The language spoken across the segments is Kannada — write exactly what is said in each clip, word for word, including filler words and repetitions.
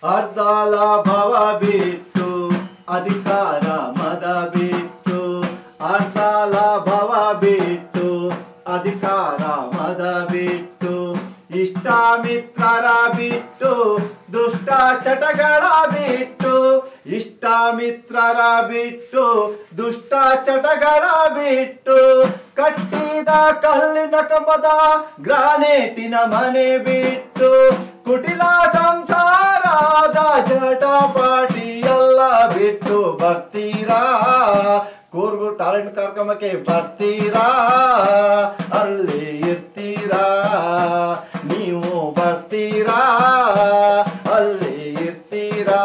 ಅರ್ಧಾಲ ಭವ ಬಿಟ್ಟು ಅಧಿಕಾರ ಮದ ಬಿಟ್ಟು ಅರ್ಧಾಲ ಭವ ಬಿಟ್ಟು ಅಧಿಕಾರ ಮದ ಬಿಟ್ಟು ಇಷ್ಟ ಮಿತ್ರರ ಬಿಟ್ಟು ದುಷ್ಟ ಚಟಗಳ ಬಿಟ್ಟು ಇಷ್ಟ ಮಿತ್ರರ ಬಿಟ್ಟು ದುಷ್ಟ ಚಟಗಳ ಬಿಟ್ಟು ಕಟ್ಟಿದ ಕಲ್ಲಿನ ಕಂಬದ ಗ್ರಾನೇಟಿನ ಮನೆ ಬಿಟ್ಟು ಕುಟಿಲ ಸಂಸಾರದ ಜಟಪಾಟಿ ಎಲ್ಲ ಬಿಟ್ಟು ಬರ್ತೀರಾ ಕೂರ್ಗು ಟ್ಯಾಲೆಂಟ್ ಕಾರ್ಯಕ್ರಮಕ್ಕೆ ಬರ್ತೀರಾ ಅಲ್ಲಿ ಇರ್ತೀರಾ ನೀವು ಬರ್ತೀರಾ ಅಲ್ಲಿ ಇರ್ತೀರಾ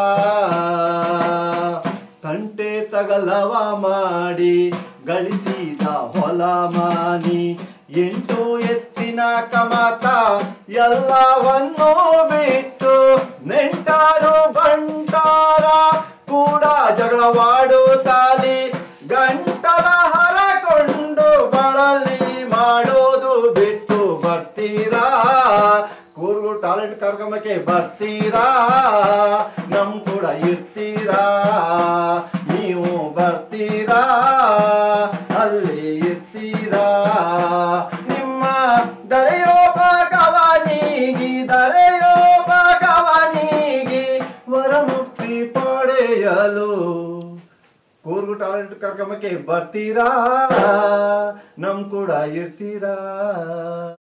ತಂಟೆ ತಗಲವ ಮಾಡಿ ಗಳಿಸಿದ ಹೊಲ ಮಾನಿ ಎಂಟು ಎತ್ತಿನ ಕಮತ ಎಲ್ಲವನ್ನೂ ಬಿಟ್ಟು ನೆಂಟಾರು ಬಂಟಾರ ಕೂಡ ಜಗಳವಾಡುತ್ತಾಲಿ ಗಂಟಲ ಹರಕೊಂಡು ಬಳಲಿ ಮಾಡೋದು ಬಿಟ್ಟು ಬರ್ತೀರಾ ಕೂರ್ಗು ಟ್ಯಾಲೆಂಟ್ ಕಾರ್ಯಕ್ರಮಕ್ಕೆ ಬರ್ತೀರಾ ನಮ್ ಕೂಡ ಇರ್ತೀರಾ ನೀವು ಬರ್ತೀರಾ ಅಲ್ಲಿ ಇರ್ತೀರಾ ನಿಮ್ಮ ದರೆಯೋ ಭಗವನಿಗಿ ದರೆಯೋ ಭಗವನಿಗಿ ವರಮುಕ್ತಿ ಪಡೆಯಲು ಕೂರ್ಗು ಟ್ಯಾಲೆಂಟ್ ಕಾರ್ಯಕ್ರಮಕ್ಕೆ ಬರ್ತೀರಾ ನಮ್ ಕೂಡ ಇರ್ತೀರಾ.